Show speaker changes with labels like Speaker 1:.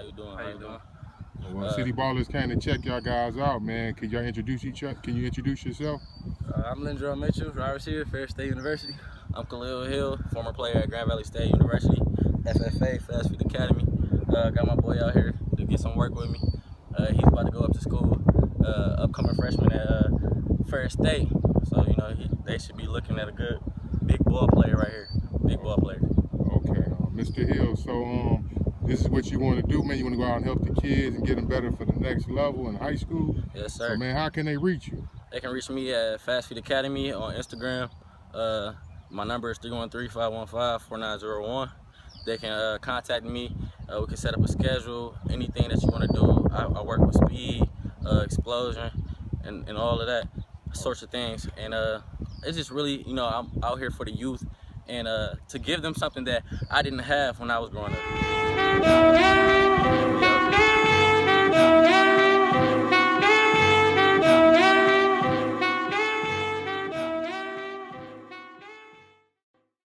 Speaker 1: you doing? How you doing?
Speaker 2: Well, City Ballers came to check y'all guys out, man. Can y'all introduce each other? Can you introduce yourself?
Speaker 1: I'm Lindrell Mitchell, wide receiver, Ferris State University. I'm Khalil Hill, former player at Grand Valley State University, FFA, Fast Feet Academy. Got my boy out here to get some work with me. He's about to go up to school, upcoming freshman at Ferris State. So, you know, they should be looking at a good big ball player right here. Big ball player.
Speaker 2: Okay, Mr. Hill, so this is what you want to do, man? You want to go out and help the kids and get them better for the next level in high school?
Speaker 1: Yes, sir.
Speaker 2: So, man, how can they reach you?
Speaker 1: They can reach me at Fast Feet Academy on Instagram. My number is 313-515-4901. They can contact me. We can set up a schedule, anything that you want to do. I work with speed, explosion, and all of that sorts of things. And it's just really, you know, I'm out here for the youth and to give them something that I didn't have when I was growing up.